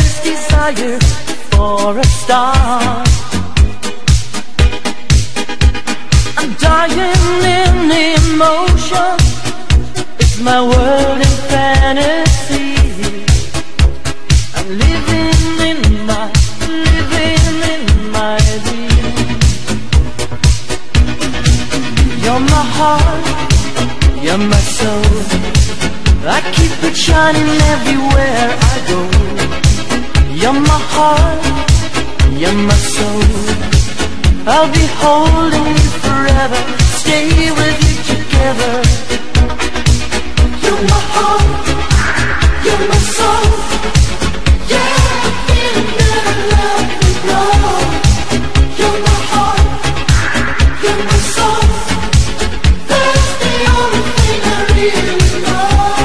this desire for a star. I'm dying in emotion. It's my world in fantasy. I'm living in my dream. You're my heart, you're my soul. I keep it shining everywhere I go. You're my heart, you're my soul. I'll be holding you forever, stay with you together. You're my heart, you're my soul. Yeah, I feel that love will grow. You're my heart, you're my soul. That's the only thing I really know.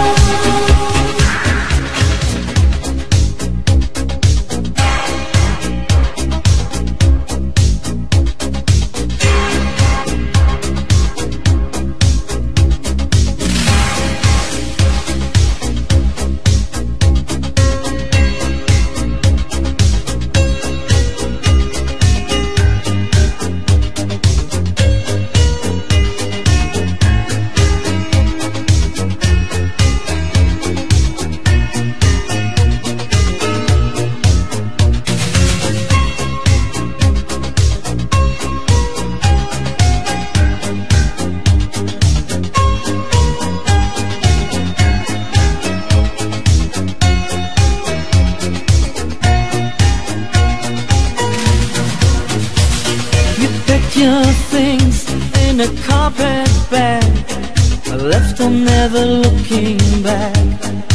Your things in a carpet bag, I left them never looking back.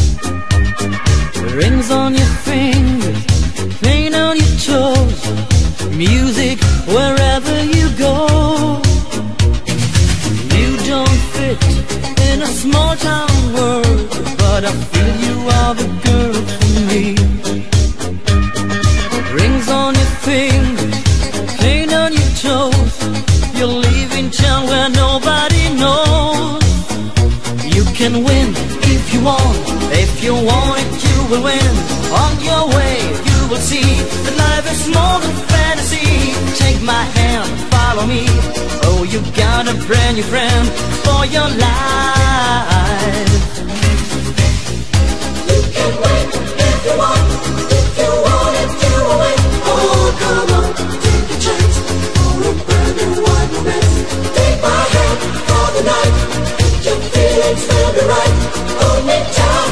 Rings on your fingers, paint on your toes, music wherever you go. You don't fit in a small town world, but I feel you are the girl for me. Rings on your fingers, paint on your toes, you're leaving town where nobody knows. You can win if you want it you will win. On your way you will see that life is more than fantasy. Take my hand, follow me. Oh, you got a brand new friend for your life. You can win if you want it you will win. Oh, come on, take a chance for a brand new one romance. Take my hand for the night, your feelings will be right. Only time,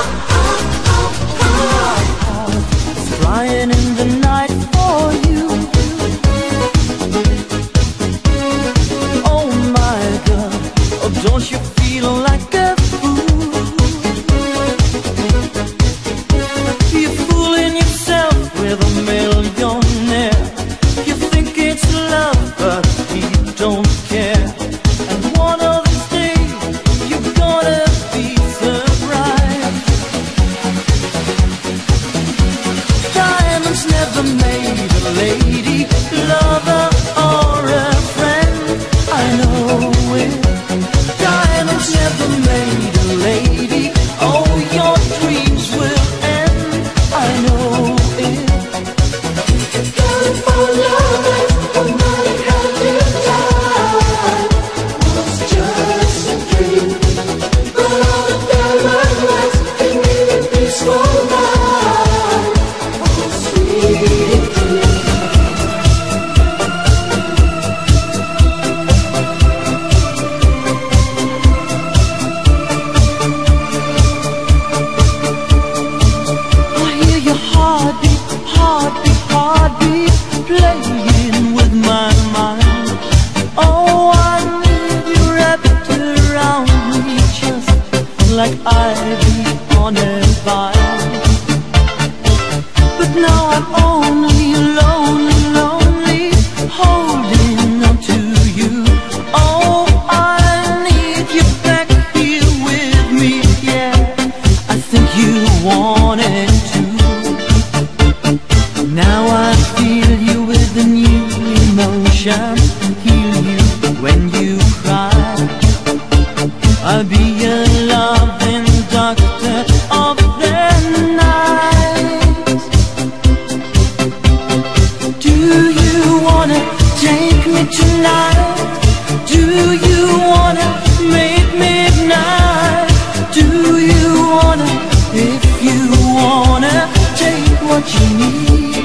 flying in the night for you. Oh my God, oh don't you feel like a fool? You're fooling yourself with a millionaire. You think it's love, but he don't care. And one of these days, you're gonna be surprised. Diamonds never made a lady, lover or a friend. I know it. Diamonds never made a lady. Oh, your dreams will end. I know it. Going for love, no matter how you die, was just a dream. But all the diamond lights can give a peaceful night. Oh, sweet dream. I hear your heartbeat, heartbeat, heartbeat playing with my mind. Oh, I need you wrapped around me just like ivy on a vine. But now I'm only lonely, lonely, holding on to you. Oh, I need you back here with me, yeah. I think you wanted to. Now I feel you with a new emotion. Heal you when you cry. I'll be your loving doctor of the night. need.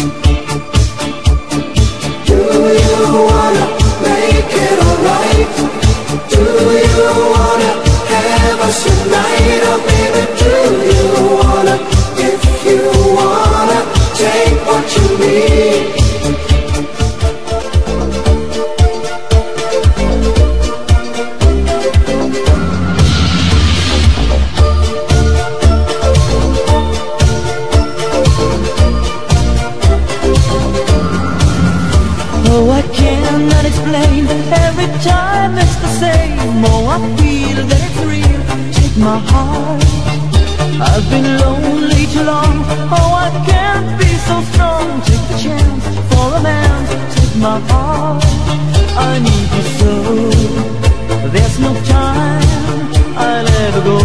Do you wanna make it alright? Do you wanna have us tonight? Oh baby, do you wanna? If you wanna, take what you need. Oh, I cannot explain. Every time it's the same. Oh, I feel that it's real. Take my heart. I've been lonely too long. Oh, I can't be so strong. Take the chance for a man. Take my heart. I need you so. There's no time. I'll ever go.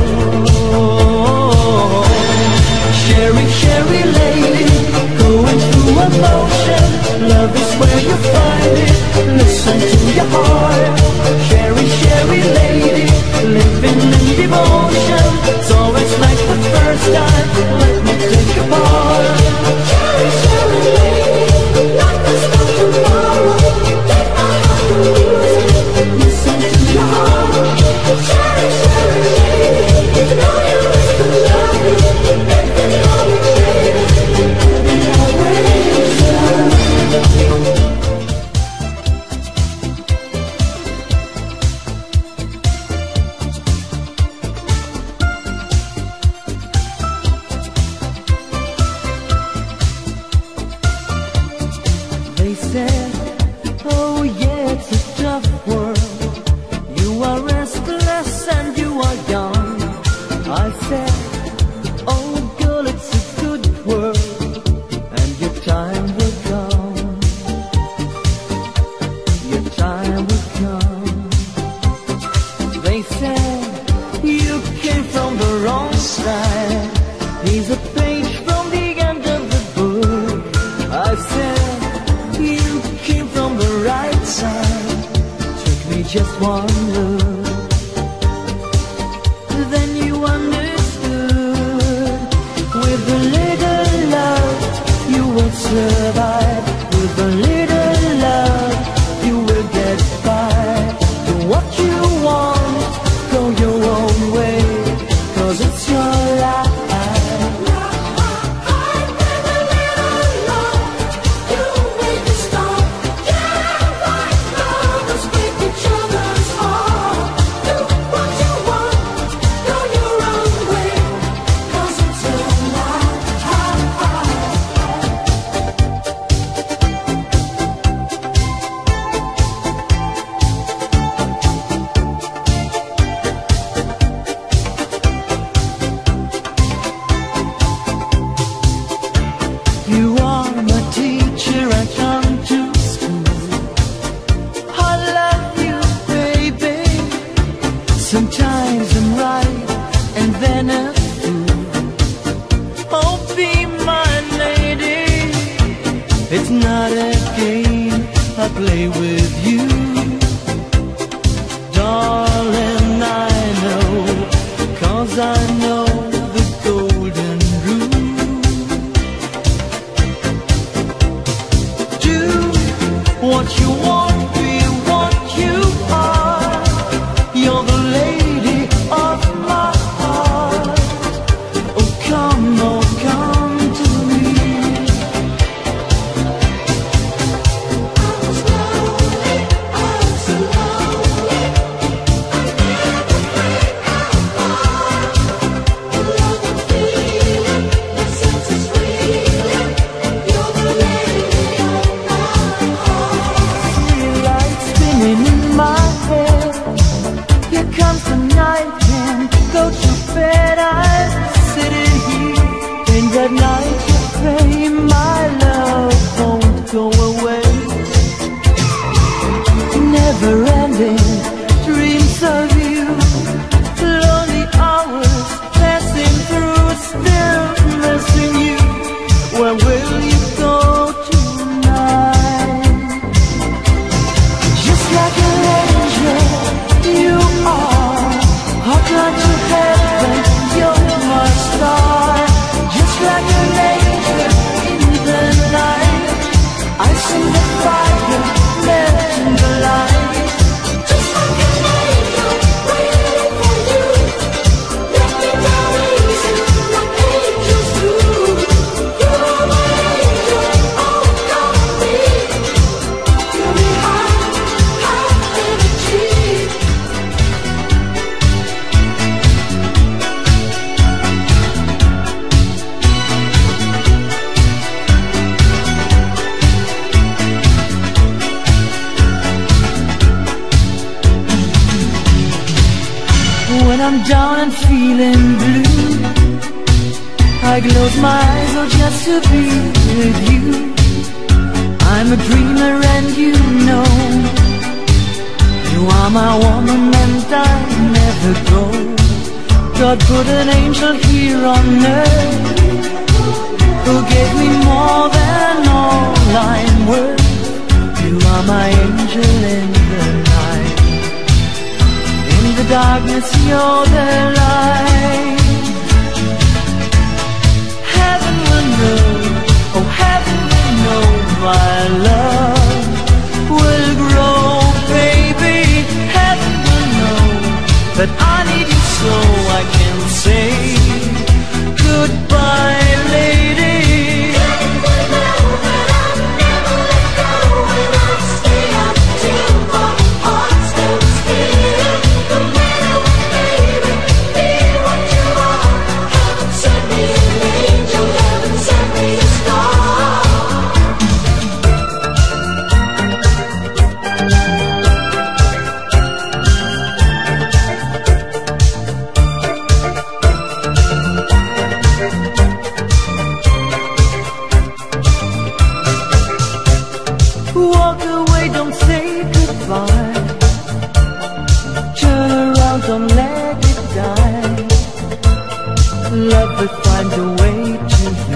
Sherry, Sherry lady, going through emotion. Love is where you find it. Listen to your heart. Sherry, Sherry lady, living in devotion. So it's like the first time. Let me take a part. Sherry, Sherry lady, life is not tomorrow. Take my heart and lose it. Listen to your heart. Sherry, Sherry lady, you know you used to love me. Every time you say it, every always love. They said, oh yeah, it's a tough world. You are restless and you are young. I said, oh girl, it's a good world, and your time will come. Your time will come. They said, you came from the wrong side. Here's a page from the end of the book. I said, you came from the right side. Took me just one look. Then you understood. With a little love, you will survive. With a little love, you will get by. Do what you want, go your own way, 'cause it's your life. You are my teacher, I come to school. I love you, baby. Sometimes I'm right, and then a fool. Oh, be my lady. It's not a game I play with you. Darling, I know, 'cause I know the golden rule. What you want, be what you are. You're the lady of my heart. Oh, come to me. I was lonely, I was so lonely. I never I'm down and feeling blue, I close my eyes, oh, just to be with you. I'm a dreamer and you know, you are my woman and I never go. God put an angel here on earth, who gave me more than all I'm worth. You are my angel in the night, in the darkness you're the light. Heaven will know, oh heaven will know, my love will grow, baby. Heaven will know that I need you so I can say goodbye, lady. Heaven will know that I'll never let go, and I'll stay up till my heart stops beating. No matter what, baby, be what you are. Heaven sent me an angel, heaven sent me a star. Walk away, don't say goodbye. Turn around, don't let it die. Love will find a way to you.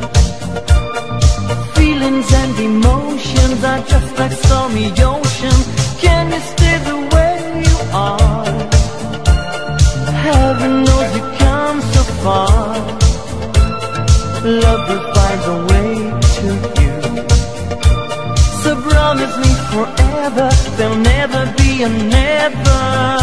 Feelings and emotions are just like stormy ocean. Can you stay the way you are? Heaven knows you come so far. Love will find a way to you. So promise me forever, there'll never be a never.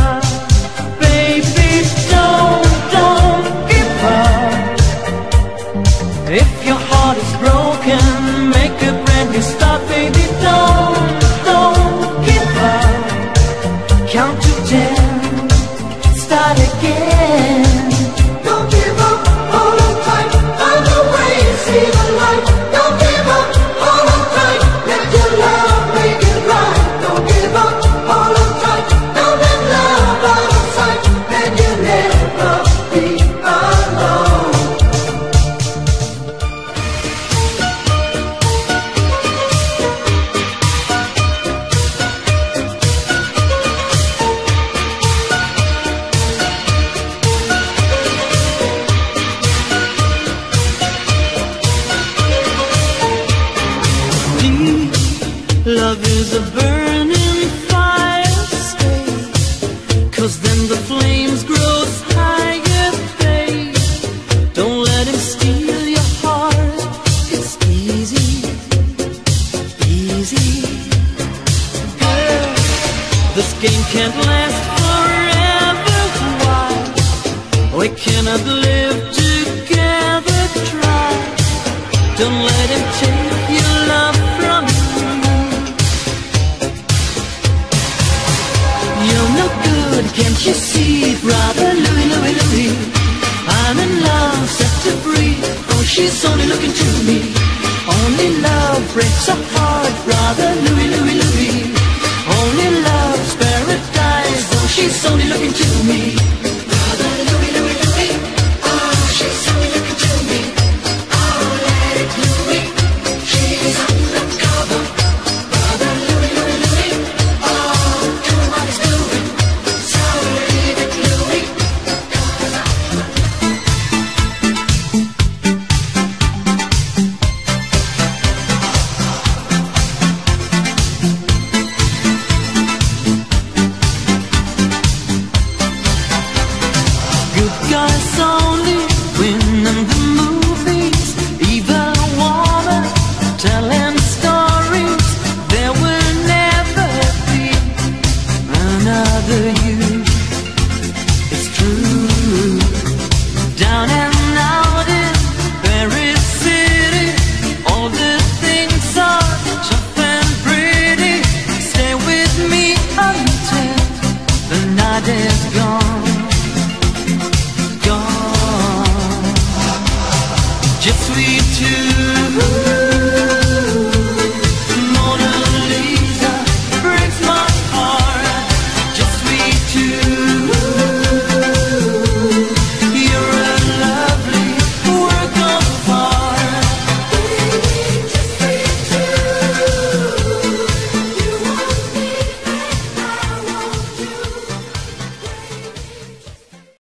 Baby, don't give up. If your heart is broken, make a brand new start. Baby, don't give up. Count to 10, start again. Don't give up, hold on tight, find a way to see the light. Don't give up, hold on tight, let your love make it right. Don't give up, hold on tight, don't let love out of sight, and you'll never be alone. Love is a burning fire, stay, 'cause then the flames grow higher, babe. Don't let him steal your heart, it's easy, easy. Girl, this game can't last forever, why? We cannot live together, try. Don't let him take your love from you. You're no good, can't you see, brother Louie, Louie, Louie? I'm in love, set to free. Oh, she's only looking to me. Only love breaks a heart, brother Louie, Louie, Louie. Only love's paradise. Oh, she's only looking to me. Brother Louie, Louie, Louie. Oh, she's only looking to me. Oh, let it Louie. She's undercover. Brother Louie, Louie, Louie. Oh, do what he's doing. So leave it, Louie. Good guys only win in the movies. Evil woman telling stories. There will never be another you. It's true. Down and out in Paris City, all the things are tough and pretty. Stay with me until the night is gone, gone. Just we two.